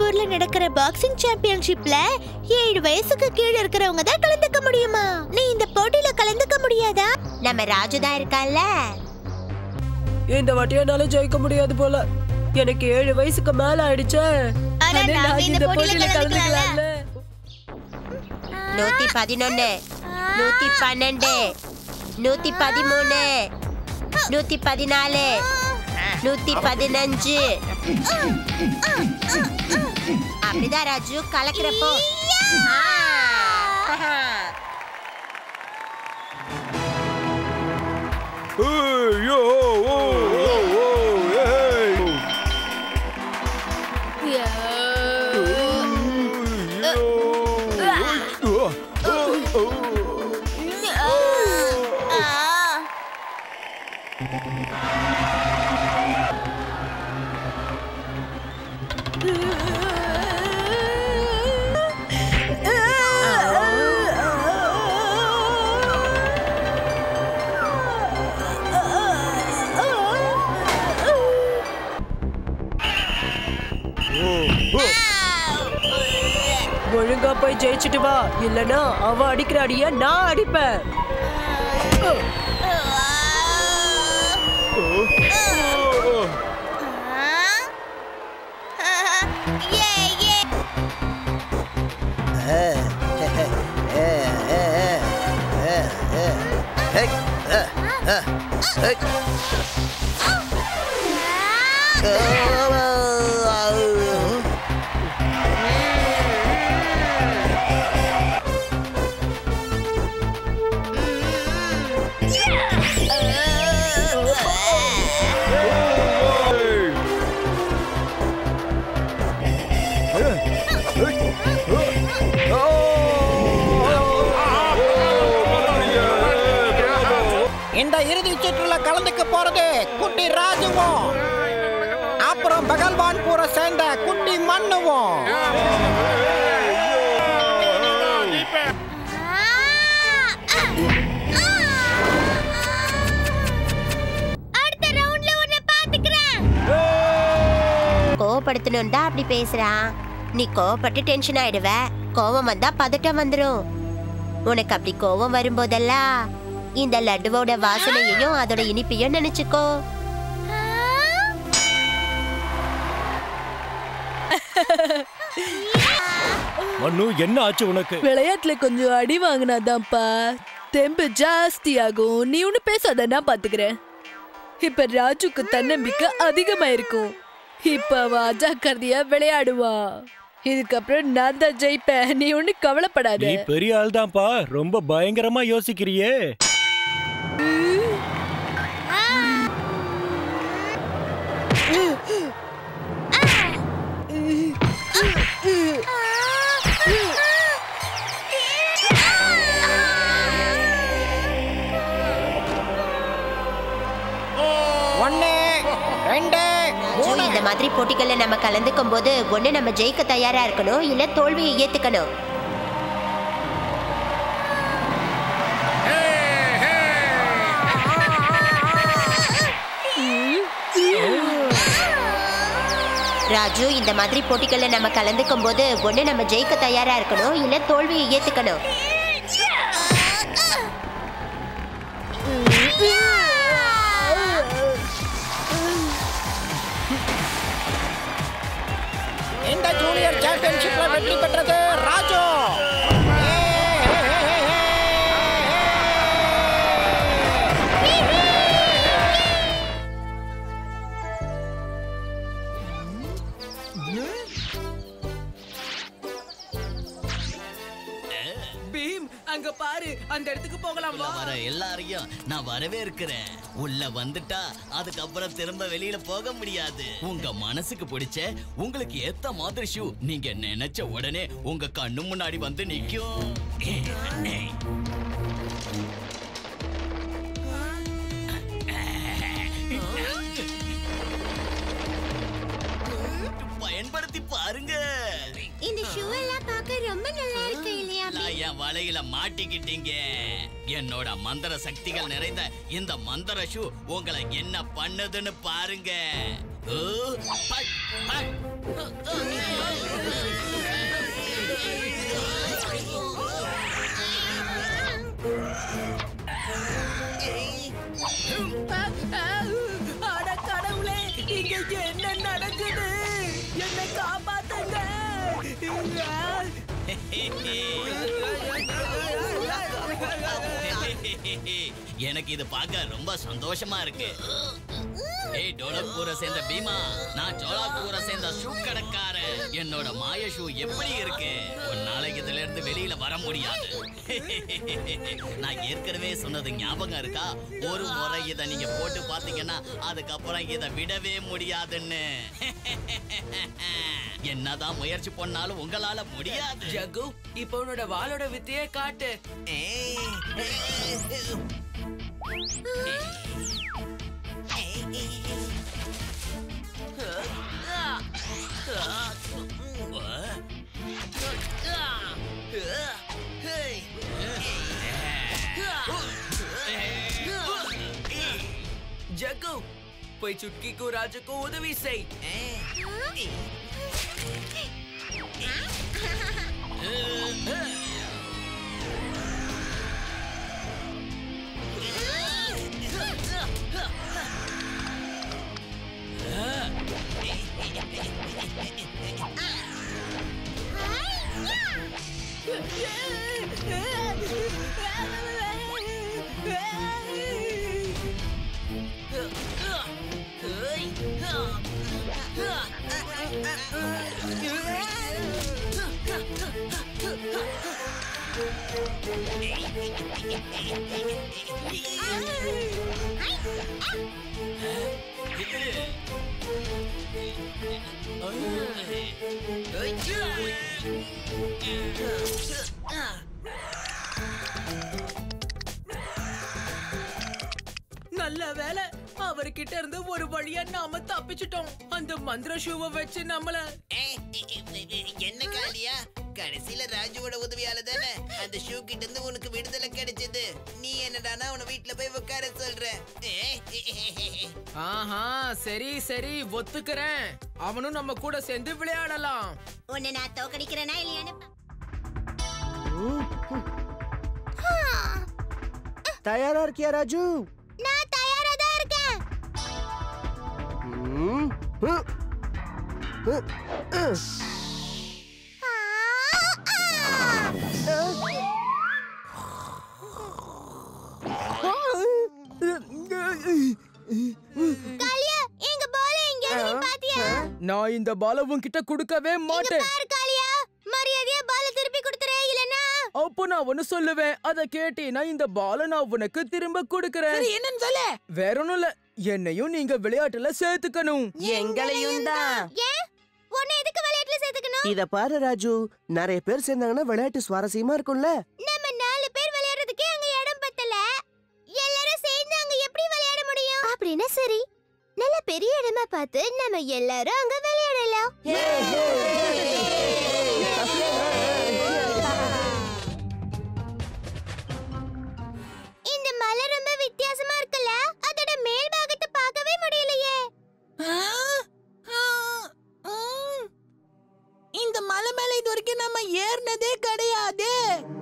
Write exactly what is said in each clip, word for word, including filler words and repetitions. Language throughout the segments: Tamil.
ஊர்ல நடக்கிற பாக்ஸிங் சாம்பியன்ஷிப்ல ஏழு வயசுக்கு கீழே இருக்கிறவங்க தான் கலந்துக்க முடியுமா? நீ இந்த போட்டியில கலந்துக்க முடியாதா? நம்ம ராஜு தான் இருக்கான்ல. இந்த வாட்டி என்னால ஜெயிக்க முடியாது போல. எனக்கு ஏழு வயசுக்கு மேல ஆயிடுச்சே. இந்த போட்டியில கலந்துக்கலாம்ல. நூத்தி பதினொன்னு, நூத்தி பன்னெண்டு, நூத்தி பதிமூணு, நூத்தி பதினாலு, நூத்தி பதினஞ்சு. அப்படிதான் ராஜு கலக்கிறப்போ. ஒழுங்கா போய் ஜெயிச்சுட்டு வா, இல்லனா அவ அடிக்கிற அடிய நான் அடிப்பேன். இந்த இறுதி சுற்றுல கலந்துக்க போறது குட்டி ராஜுவும் அப்புறம் பகல்வான்பூரை சேர்ந்த குட்டி மண்ணுவும். கோவப்படுத்தணும் தான் அப்படி பேசுறான். நீ கோவப்பட்டு டென்ஷன் ஆயிடுவ. கோவம் வந்தா பதட்டம் வந்துடும். உனக்கு அப்படி கோவம் வரும்போதெல்லாம் இந்த லட்டுவோட வாசனையையும் அதோட இனிப்பையும் நினைச்சுக்கோ. மண்ணு என்ன ஆச்சு உனக்கு? விளையாட்டுல கொஞ்சம் அடி வாங்கினாதான்ப்பா தெம்பு ஜாஸ்தி ஆகும். நீ ஒண்ணு பேசாத, நான் பாத்துக்கிறேன். இப்ப ராஜுக்கு தன்னம்பிக்கை அதிகமா இருக்கும். இப்ப அவ அஜாக்கிரதையா விளையாடுவா. இதுக்கப்புறம் நான் தான் ஜெயிப்பேன். நீ ஒண்ணு கவலைப்படாத. நீ பெரிய ஆள் தான்ப்பா, ரொம்ப பயங்கரமா யோசிக்கிறியே. இந்த மாதிரி போட்டிகள்ல நம்ம கலந்துக்கும் போது ஒண்ணு நம்ம ஜெயிக்க தயாரா இருக்கணும், இல்ல தோல்வியை ஏத்துக்கணும். ராஜு, இந்த மாதிரி போட்டிகள்ல நம்ம கலந்துக்கும் போது ஒண்ணு நம்ம ஜெயிக்க தயாரா இருக்கணும், இல்ல தோல்வியை ஏத்துக்கணும். இந்த ஜூனியர் சாம்பியன்ஷிப்ல வெற்றி பெற்றது ராஜு. பீம், அங்க பாரு, அந்த இடத்துக்கு போகலாம் வா. வர எல்லாரையும் நான் வரவே இருக்கிறேன். உள்ள வந்துட்டா அதுக்கப்புறம் திரும்ப வெளியில போக முடியாது. உங்க மனசுக்கு பிடிச்ச உங்களுக்கு ஏத்த மாதிரி ஷூ நீங்க நினைச்ச உடனே உங்க கண்ணு முன்னாடி வந்து நிக்கும். பயன்படுத்தி பாருங்க. இந்த ஷூ எல்லாம் பார்க்க ரொம்ப நல்லா இருக்கு இல்லையா? என் வலையில மாட்டிக்கிட்டீங்க. என்னோட மந்திர சக்திகள் நிறைந்த இந்த மந்திர ஷூ உங்களை என்ன பண்ணுதுன்னு பாருங்க. அட கடவுளே, இங்க என்ன நடக்குது? என்னை காப்பாத்துங்க. எனக்கு இது பார்க்க ரொம்ப சந்தோஷமா இருக்கு. ஏய் டோலக்பூரை சேர்ந்த பீமா, நான் ஜோலாப்பூரை சேர்ந்த ஷூ கடைக்காரன். என்னோட மாய ஷூ எப்படி இருக்கு? ஒரு நாளைக்கு இதுல இருந்து வெளியில வர முடியாது. நான் ஏற்கனவே சொன்னது ஞாபகம் இருக்கா? ஒரு முறை இதை நீங்க போட்டு பாத்தீங்கன்னா அதுக்கப்புறம் இதை விடவே முடியாதுன்னு. என்னதான் முயற்சி பண்ணாலும் உங்களால முடியாது. ஜகு, இப்ப உன்னோட வாளோட வித்தையே காட்டு. ஜகு, போய் சுட்கிக்கும் ராஜுக்கும் உதவி செய். நல்ல வேலை, அவர்கிட்ட இருந்து ஒரு வழியா நாம தப்பிச்சிட்டோம். அந்த மந்திர ஷூவை வச்சு நம்மள என்ன காலியா, கடைசியில ராஜுவோட உதவியால தானே அந்த ஷூ கிட்ட இருந்து உனக்கு விடுதலை கிடைச்சது. நீ என்னடானா உன வீட்டுல போய் உட்கார சொல்ற. ஆஹா, சரி சரி, ஒத்துக்கிறேன். அவனும் நம்ம கூட சேர்ந்து விளையாடலாம். உன்னை நான் தோக்கடிக்கிறேனா இல்லையான்னு தயாரா இருக்கியா ராஜு? நான் தயாரா தான் இருக்கேன். காளியா, எங்க பால் எங்க நீ பாத்தியா? நான் இந்த பால உன்கிட்ட கொடுக்கவே மாட்டேன். பாரு காளியா, மரியாதையா பால திருப்பி கொடுத்துறே, இல்லனா அப்போ நான் ஒன்னு சொல்லுவேன், அத கேட்டீனா இந்த பால நான் உனக்கு திரும்ப கொடுக்கறேன். என்னன்னு சொல்ல? வேற ஒண்ணும் இல்ல, என்னையும் நீங்க விளையாட்டுல சேர்த்துக்கணும். எங்களையும் தான். ஏன் உன்னை எதுக்கு விளையாட்டுல சேர்த்துக்கணும்? இத பாரு ராஜு, நிறைய பேர் சேர்ந்தாங்கன்னா விளையாட்டு சுவாரஸ்யமா இருக்கும்ல. நம்ம நாலு பேர் விளையாடுறதுக்கே அங்க இடம் பத்தல. எல்லாரும் சேர்ந்து அங்க எப்படி விளையாட முடியும்? அப்படினா சரி, நல்ல பெரிய இடமா பார்த்து நம்ம எல்லாரும் அங்க விளையாடலாம். இந்த மலை ரொம்ப வித்தியாசமா இருக்குல்ல? அதோட மேல் பாகத்தை பார்க்கவே முடியலையே. இந்த மலை மேல இது வரைக்கும் நம்ம ஏறினதே கிடையாது.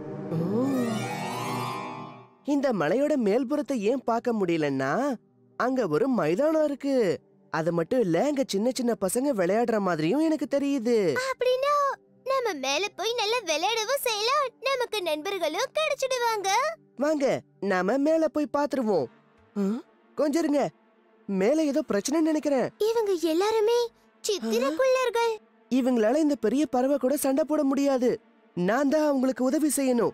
இந்த மலையோட மேல்புறத்தை ஏன் பார்க்க முடியலன்னா அங்க ஒரு மைதானம் இருக்கு. அது மட்டும் இல்ல, அங்க சின்ன சின்ன பசங்க விளையாடுற மாதிரியும் எனக்கு தெரியுது. அப்படின்னா நம்ம மேல போய் நல்லா விளையாடவும் செய்யலாம். நமக்கு நண்பர்களும் கிடைச்சிடுவாங்க. வாங்க நாம மேல போய் பாத்துருவோம். கொஞ்சம் இருங்க, மேல ஏதோ பிரச்சனை நினைக்கிறேன். இவங்க எல்லாருமே சித்திரக்குள்ளர்கள். இவங்களால இந்த பெரிய பறவை கூட சண்டை போட முடியாது. நான் தான் அவங்களுக்கு உதவி செய்யணும்.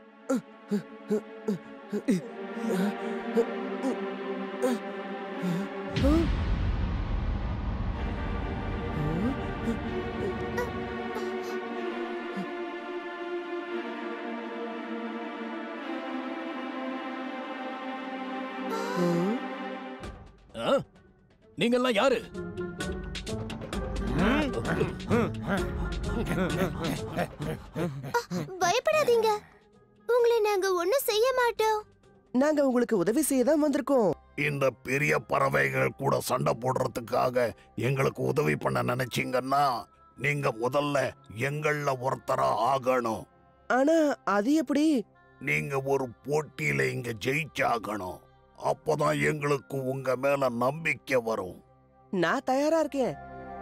நீங்கெல்லாம் யாரு? பயப்படாதீங்க, உங்களை நாங்க ஒண்ணும் செய்ய மாட்டோம். நாங்க உங்களுக்கு உதவி செய்ய தான் வந்திருக்கோம். இந்த பெரிய பறவைகள் கூட சண்டை போடுறதுக்காக எங்களுக்கு உதவி பண்ண நினைச்சீங்கன்னா நீங்க முதல்ல எங்கள ஒருத்தரா ஆகணும். ஆனா அது எப்படி? நீங்க ஒரு போட்டியில இங்க ஜெயிச்சாகணும். அப்பதான் எங்களுக்கு உங்க மேல நம்பிக்கை வரும். நான் தயாரா இருக்கேன்.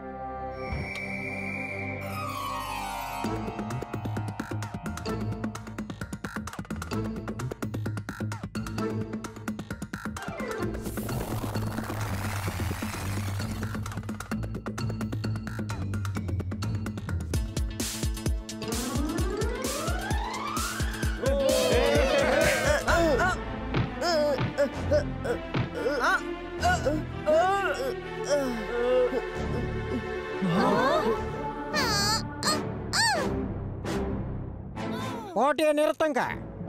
போட்டியை நிறுத்துங்க.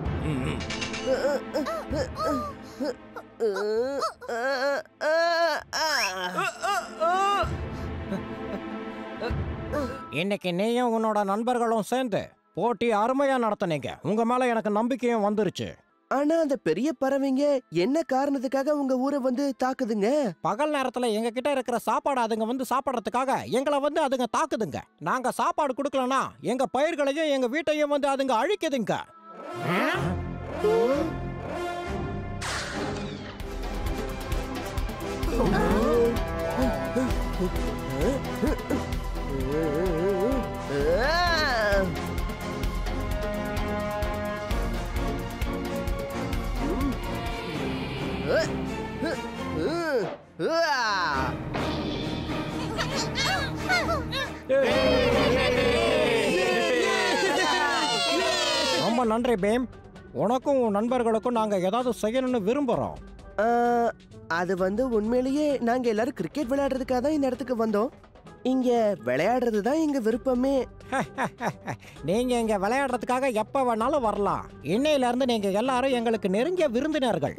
இன்னைக்கு நீயும் உன்னோட நண்பர்களும் சேர்ந்து போட்டி அருமையா நடத்துனீங்க. உங்க மேல எனக்கு நம்பிக்கையும் வந்துருச்சு. ஆனா அந்த பெரிய பறவைங்க என்ன காரணத்துக்காக உங்க ஊரை வந்து தாக்குதுங்க? பகல் நேரத்துல எங்க கிட்ட இருக்கிற சாப்பாடு அதுங்க வந்து சாப்பிடறதுக்காக எங்களை வந்து அதுங்க தாக்குதுங்க. நாங்க சாப்பாடு கொடுக்கலனா எங்க பயிர்களையும் எங்க வீட்டையும் வந்து அதுங்க அழிக்குதுங்க. ரொம்ப நன்றி பீம். உனக்கும் உன் நண்பர்களுக்கும் நாங்க ஏதாவது செய்யணும்னு விரும்புறோம். அது வந்து உண்மையிலேயே நாங்க எல்லாரும் கிரிக்கெட் விளையாடுறதுக்காக தான் இந்த இடத்துக்கு வந்தோம். இங்க விளையாடுறது தான் எங்க விருப்பமே. நீங்க இங்க விளையாடுறதுக்காக எப்ப வேணாலும் வரலாம். இன்னையில இருந்து நீங்க எல்லாரும் எங்களுக்கு நெருங்கிய விருந்தினர்கள்.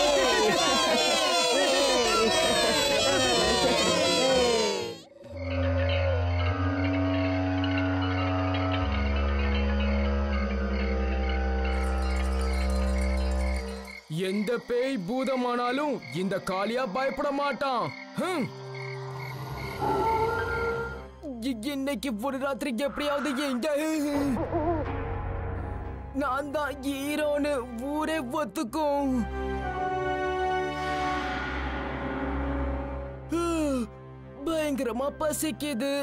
எந்த பேய் பூதமானாலும் இந்த காளியா பயப்பட மாட்டான். இன்னைக்கு ஒரு ராத்திரி எப்படியாவது எங்க நான் தான் ஹீரோன்னு ஊரே ஒத்துக்கும். பயங்கரமா பசிக்குது.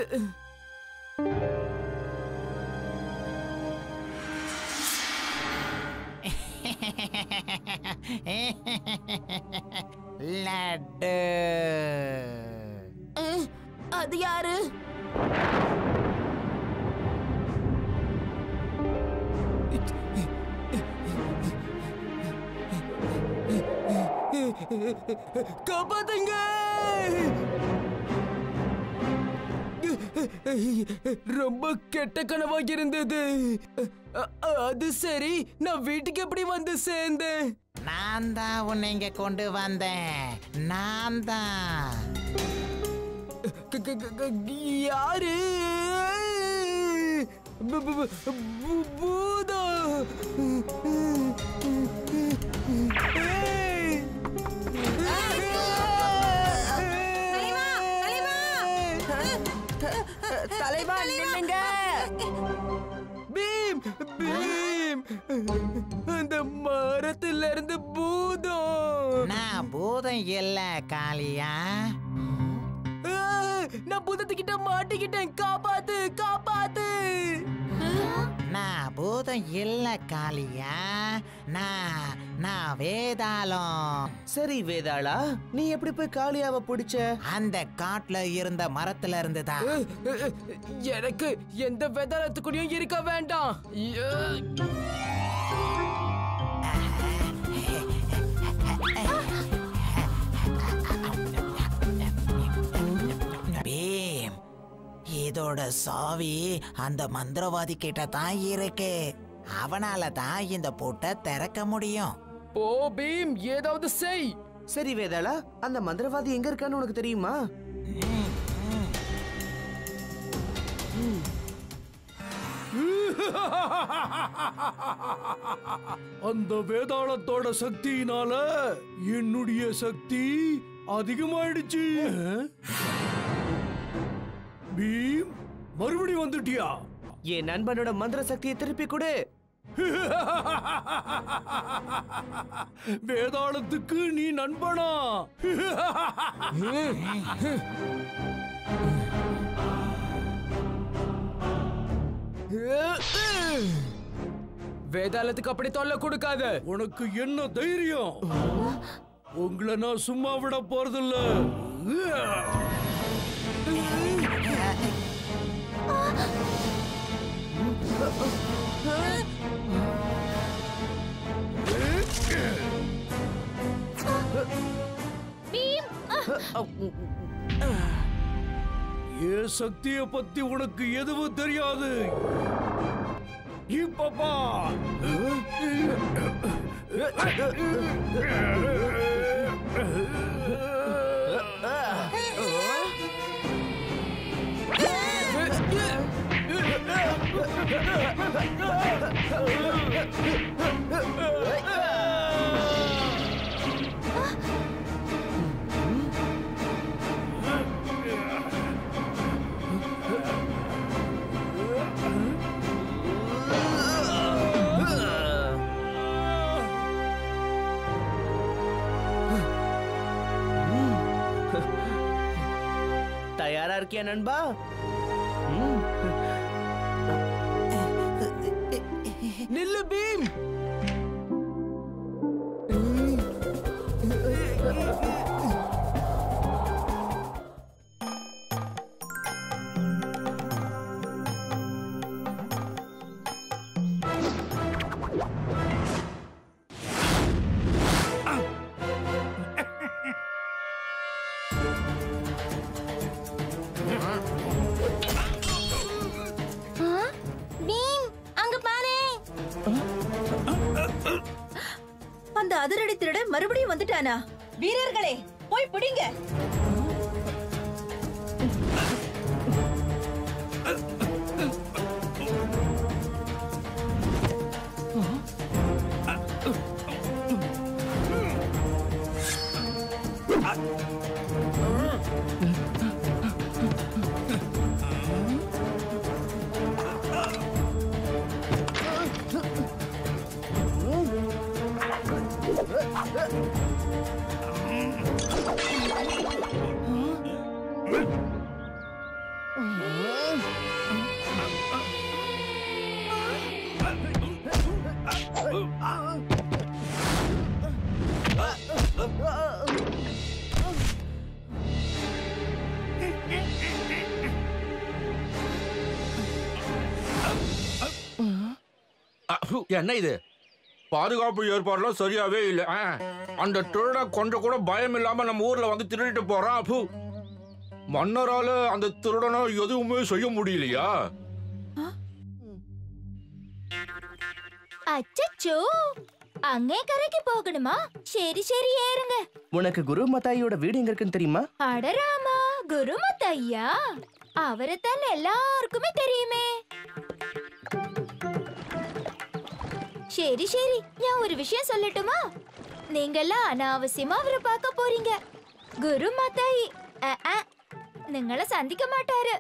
லட்டு. அது யாரு? காப்பாத்துங்க. ரொம்ப கெட்ட கனவா இருந்தது. அது சரி, நான் வீட்டுக்கு எப்படி வந்து சேர்ந்தேன்? நான் தான் உன்னை இங்க கொண்டு வந்தேன். நான் தான். யாரு? பூதம். தலைவா நில்லுங்க. பீம் பீம், அந்த மரத்துல இருந்து பூதம். நான் பூதம் இல்ல காளியா. நான் பூதத்துக்கிட்ட மாட்டிக்கிட்டேன். காப்பாத்து காப்பாத்து. நான் பூதம் இல்ல காளியா. நான் நான் வேதாளம். சரி வேதாளா, நீ எப்படி போய் காளியாவை பிடிச்ச? அந்த காட்டுல இருந்த மரத்துல இருந்து தான். எனக்கு எந்த வேதாளத்துக்குடியும் இருக்க வேண்டாம். பீம், இதோட சாவி அந்த மந்திரவாதி கிட்ட தான் இருக்கு. அவனால தான் இந்த பூட்டை திறக்க முடியும். போ பீம், ஏதாவது செய். சரி வேதாளா, அந்த மந்திரவாதி எங்க இருக்கான்னு உனக்கு தெரியுமா? அந்த வேதாளத்தோட சக்தியினால என்னுடைய சக்தி அதிகமாயிடுச்சு. பீம், மறுபடியும் வந்துட்டியா? என் நண்பனோட மந்திர சக்தியை திருப்பி கொடு. வேதாளத்துக்கு நீ நண்பனா? வேதாளத்துக்கு அப்படி தொல்லை கொடுக்காத. உனக்கு என்ன தைரியம்? உங்களை நான் சும்மா விட போறதில்ல. என் சக்தியை பத்தி உனக்கு எதுவும் தெரியாது. இப்பப்பா தயாரா இருக்கியா நண்பா? நில்லு பீம். அந்த அதிரடி திருடன் மறுபடியும் வந்துட்டானா? வீரர்களே, போய் பிடிங்க. என்ன இது? பாதுகாப்பு ஏற்பாடுலாம் சரியாவே இல்ல. அந்த திருட கொஞ்சம் கூட பயம் இல்லாம நம்ம ஊர்ல வந்து திருடிட்டு போறான். மன்னரால அந்த திருடனை எதுவுமே செய்ய முடியலையா? அச்சச்சோ, அங்கே கரைக்கு போகணுமா? சரி சரி ஏறுங்க. உனக்கு குரு மத்தாயியோட வீடு எங்க இருக்குன்னு தெரியுமா? அடராமா, குரு மத்தாயா? அவரைத்தான் எல்லாருக்குமே தெரியுமே. சரி சரி, நான் ஒரு விஷயம் சொல்லட்டுமா? நீங்கெல்லாம் அனாவசியமா அவரை பார்க்க போறீங்க. குரு மத்தாயி നിങ്ങളെ സന്ധിക്ക മാട്ടാര്.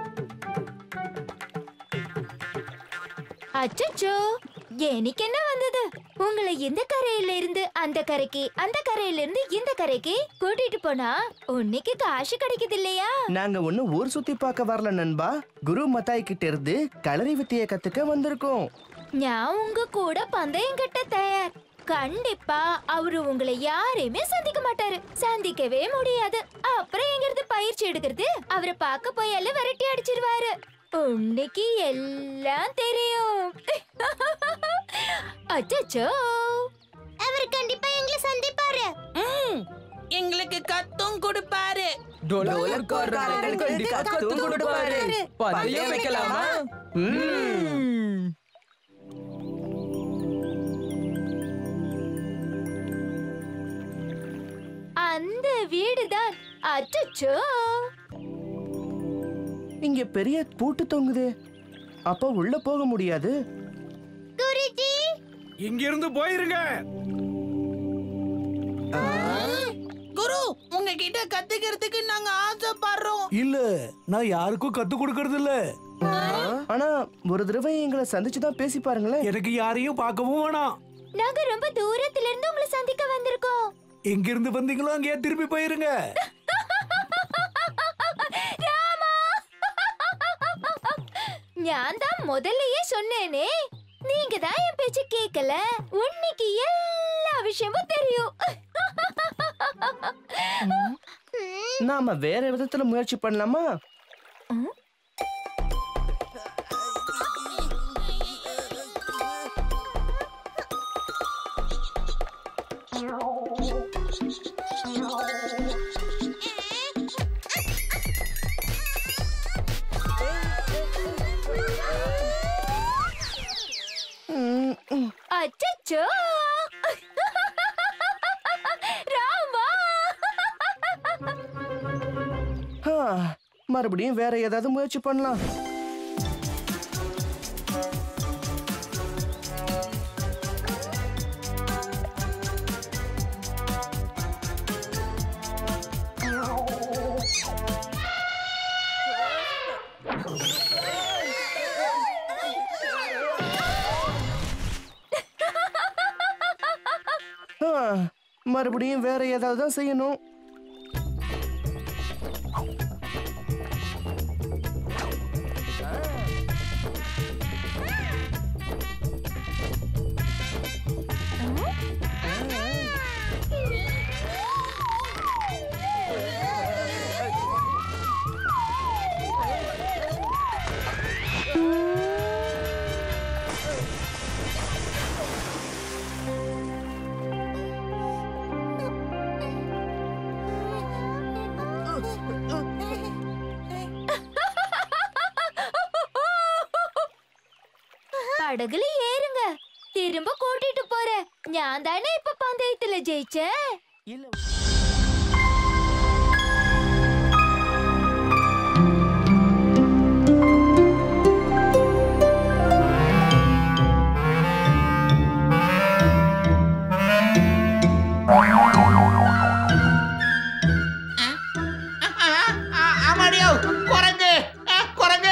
அச்சச்சோ, எனக்கு என்ன வந்தது? உங்களை இந்த கரையில இருந்து அந்த கரைக்கு, அந்த கரையில இருந்து இந்த கரைக்கு கூட்டிட்டு போனா உன்னைக்கு காசு கிடைக்குது இல்லையா? நாங்க ஒண்ணு ஊர் சுத்தி பார்க்க வரல நண்பா. குரு மத்தாய் கிட்ட இருந்து களரி வித்தையை கத்துக்க வந்திருக்கோம். நான் உங்க கூட பந்தயம் கட்ட தயார். கண்டிப்பா அவரு உங்களை யாரையுமே சந்திக்க மாட்டாரு, சந்திக்கவே முடியாது. அப்புறம் எங்கிறது பயிற்சி எடுக்கிறது? அவரை பார்க்க போயால விரட்டி அடிச்சிருவாரு. உன்னைக்கு எல்லாம் தெரியும். அச்சச்சோ, அவர் கண்டிப்பா எங்களை சந்திப்பாரு. எங்களுக்கு கத்தும் கொடுப்பாரு. கத்தும் கொடுப்பாரு. பந்தயம் வைக்கலாமா? அந்த வீடுதான். அச்சச்சோ, இங்க பெரிய பூட்டு தொங்குது. அப்ப உள்ள போக முடியாது. குருஜி இங்க இருந்து போயிருங்க. குரு, உங்ககிட்ட கத்துக்கிறதுக்கு நாங்க ஆசைப்படுறோம். இல்ல, நான் யாருக்கும் கத்து கொடுக்கறது இல்ல. ஆனா ஒரு தடவை எங்களை சந்திச்சுதான் பேசி பாருங்களேன். எனக்கு யாரையும் பார்க்கவும் வேணாம். நாங்க ரொம்ப தூரத்துல இருந்து உங்களை சந்திக்க வந்திருக்கோம். எங்க இருந்து வந்தீங்களோ அங்கேயே திரும்பி போயிருங்க. ராமா, நான் தான் முதல்லயே சொன்னேனே, நீங்க தான் என் பேச்சு கேட்கல. உன்னைக்கு எல்லா விஷயமும் தெரியும். நாம வேற விதத்துல முயற்சி பண்ணலாமா? அச்சச்சோ, ராமா. மறுபடியும் வேற ஏதாவது முயற்சி பண்ணலாம். மறுபடியும் வேற ஏதாவது தான் செய்யணும். படகுல ஏறுங்க, திரும்ப கூட்டிட்டு போறேன். நான் தானே இப்ப பந்தயத்துல ஜெயிச்சேன். ஆமாடியோ, குரங்கு குரங்கு.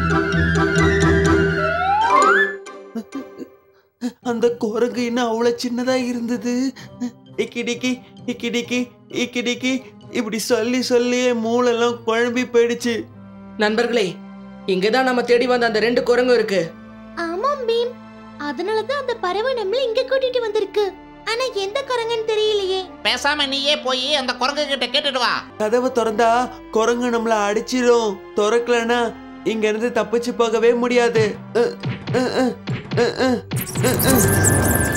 அந்த குரங்கு என்ன அவ்வளவு சின்னதா இருந்தது. இக்கிடிக்கி இக்கிடிக்கி இக்கிடிக்கி இப்படி சொல்லி சொல்லி மூளெல்லாம் குழம்பி போயிடுச்சு. நண்பர்களே, இங்கதான் நம்ம தேடி வந்த அந்த ரெண்டு குரங்கு இருக்கு. ஆமாம் பீம், அதனாலதான் அந்த பறவை நம்மள இங்க கூட்டிட்டு வந்திருக்கு. ஆனா எந்த குரங்குன்னு தெரியலையே. பேசாம நீயே போய் அந்த குரங்கு கிட்ட கேட்டுட்டு வா. கதவை திறந்தா குரங்கு நம்மள அடிச்சிரும். திறக்கலனா இங்க இருந்து தப்பிச்சு போகவே முடியாது. அஹ், அஹ், அஹ், அஹ், அஹ், அஹ்.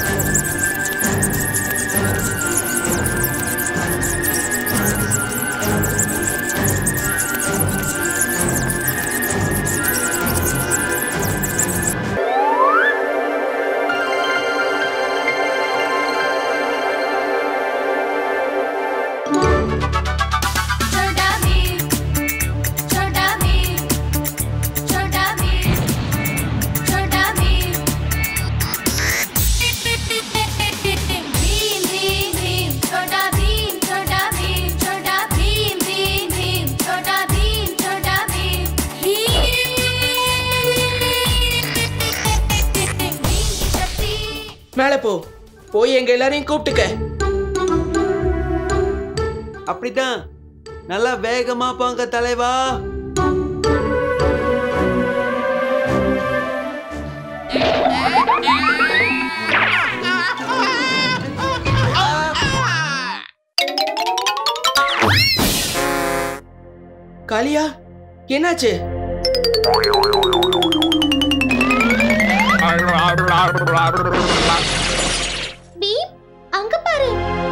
மேல போ, போய் எங்க எல்லாரையும் கூப்பிட்டுக்க. அப்படிதான், நல்லா வேகமா போங்க தலைவா. காளியா, என்னாச்சு? பீம், அங்க பாரு.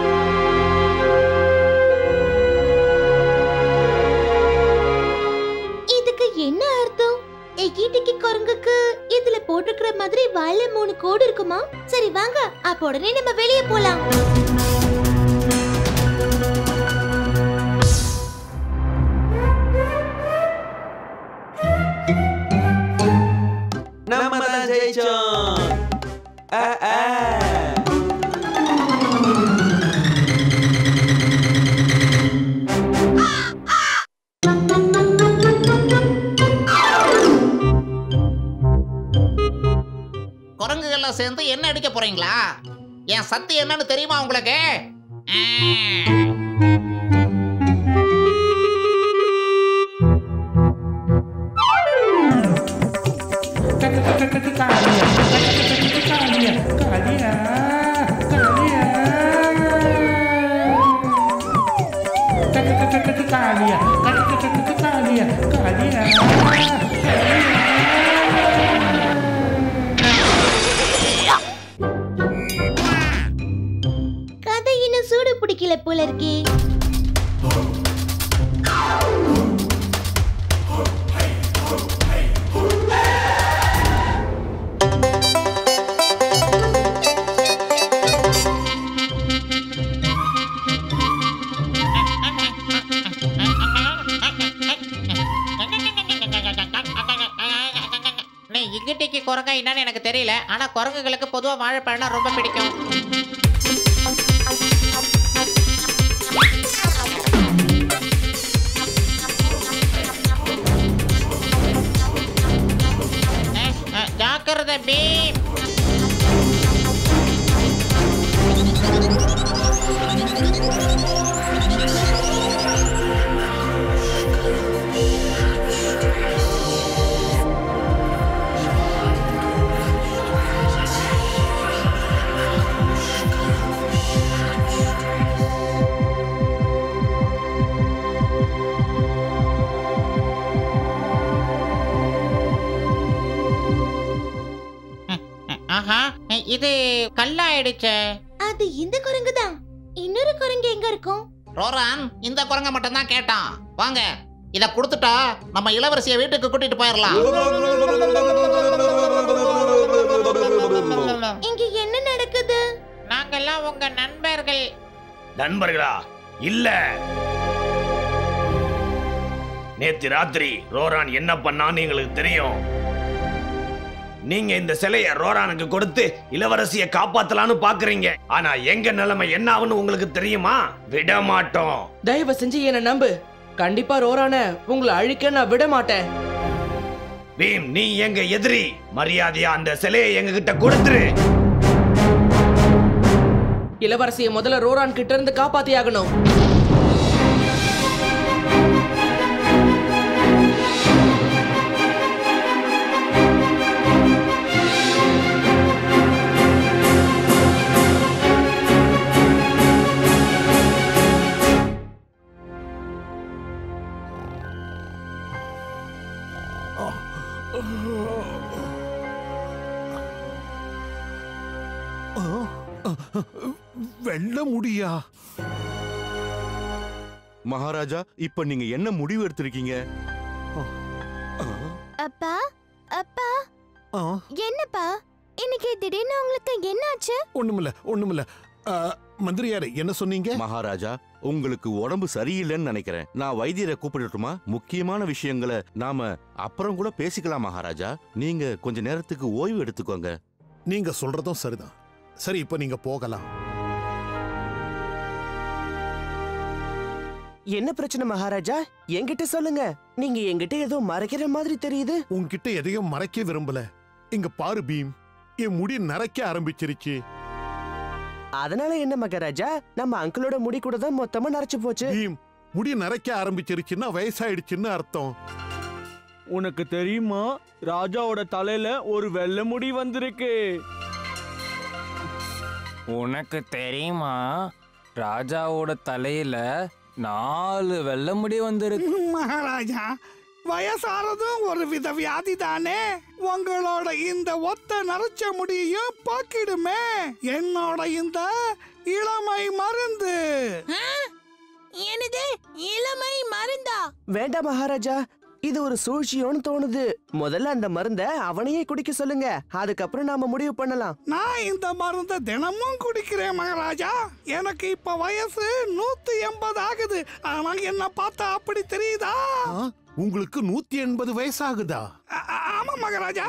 இதுக்கு என்ன அர்த்தம்? எகிட்டிக்கு குரங்குக்கு இதுல போட்டுக்கிற மாதிரி வாயில மூணு கோடு இருக்குமா? சரி வாங்க, அப்ப உடனே நம்ம வெளியே போலாம். என் சத்து என்னன்னு தெரியுமா உங்களுக்கு? கதை இன்னும் சூடு பிடிக்கல போல இருக்கே. இங்கிட்டிக்கு குரங்கா என்னன்னு எனக்கு தெரியல, ஆனா குரங்குகளுக்கு பொதுவா வாழைப்பழம்னா ரொம்ப பிடிக்கும். ஜாக்கிரதை பீம். ஆஹா, இது கல்லாயிடுச்சே. அது இந்த குரங்கு தான். இன்னொரு குரங்கு எங்க இருக்கும்? ரோரான் இந்த குரங்க மட்டும் தான் கேட்டான். வாங்க, இத கொடுத்துட்டா நம்ம இளவரசியை வீட்டுக்கு கூட்டிட்டு போயிடலாம். இங்க என்ன நடக்குது? நாங்கெல்லாம் உங்க நண்பர்கள். நண்பர்களா? இல்ல, நேத்து ராத்திரி ரோரான் என்ன பண்ணான்னு எங்களுக்கு தெரியும். நீங்க இந்த சிலைய ரோரானுக்கு கொடுத்து இளவரசியை காப்பாத்தலான்னு பாக்குறீங்க. ஆனா எங்க நிலைமை என்ன ஆகுன்னு உங்களுக்கு தெரியுமா? விட மாட்டோம். தயவு செஞ்சு என்ன நம்பு. கண்டிப்பா ரோரான உங்களை அழிக்க நான் விட மாட்டேன். பீம், நீ எங்க எதிரி. மரியாதையா அந்த சிலையை எங்க கிட்ட கொடுத்துரு. இளவரசியை முதல்ல ரோரான் கிட்ட இருந்து காப்பாத்தி ஆகணும். வெல்ல முடியா? மகாராஜா, இப்ப நீங்க என்ன முடிவு எடுத்திருக்கீங்க? அப்பா அப்பா என்னப்பா இன்னைக்கு திடீர்னு உங்களுக்கு என்னாச்சு? ஒண்ணுமில்ல ஒண்ணுமில்ல. மந்திரியாரே, என்ன சொன்னீங்க? மகாராஜா, உங்களுக்கு உடம்பு சரியில்லைன்னு நினைக்கிறேன். நான் வைத்தியரை கூப்பிடட்டுமா? முக்கியமான விஷயங்களை நாம அப்புறம் கூட பேசிக்கலாம் மகாராஜா. நீங்க கொஞ்ச நேரத்துக்கு ஓய்வு எடுத்துக்கோங்க. நீங்க சொல்றதும் சரிதான். சரி, இப்ப நீங்க போகலாம். என்ன பிரச்சனை மகாராஜா? என்கிட்ட சொல்லுங்க. நீங்க என்கிட்ட ஏதோ மறைக்கிற மாதிரி தெரியுது. உன்கிட்ட எதையும் மறைக்க விரும்பல. இங்க பாரு பீம், என் முடி நரைக்க ஆரம்பிச்சிருச்சு. அதனால என்ன மகாராஜா? நம்ம அங்கிளோட முடி கூட தான் மொத்தமா நரைச்சு போச்சு. பீம், முடி நரைக்க ஆரம்பிச்சிருச்சுன்னா வயசாயிடுச்சுன்னு அர்த்தம். உனக்கு தெரியுமா, ராஜாவோட தலையில ஒரு வெள்ளை முடி வந்திருக்கு. உனக்கு தெரியுமா, ராஜாவோட தலையில நாலு வெள்ளை முடி வந்திருக்கு. மகாராஜா, வயசானதும் ஒரு வித வியாதி தானே. உங்களோட இந்த ஒத்த நரைச்ச முடியையும் பாக்கிடுமே என்னோட இந்த இளமை மருந்து. என்னது இளமை மருந்தா? வேண்டாம் மகாராஜா, இது ஒரு சூழ்ச்சியோன்னு தோணுது. முதல்ல அந்த மருந்த அவனையே குடிக்க சொல்லுங்க. அதுக்கப்புறம் நாம முடிவு பண்ணலாம். நான் இந்த மருந்த தினமும் குடிக்கிறேன் மகாராஜா. எனக்கு இப்ப வயசு நூத்தி எண்பது ஆகுது. ஆனா என்ன பார்த்தா அப்படி தெரியுதா? உங்களுக்கு நூத்தி எண்பது வயசாகுதா? ஆமா மகாராஜா.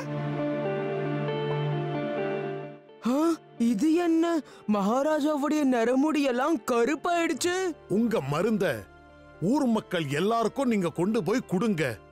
இது என்ன, மகாராஜாவுடைய நரமுடியெல்லாம் கருப்பாயிடுச்சு. உங்க மருந்த ஊர் மக்கள் எல்லாருக்கும் நீங்க கொண்டு போய் கொடுங்க.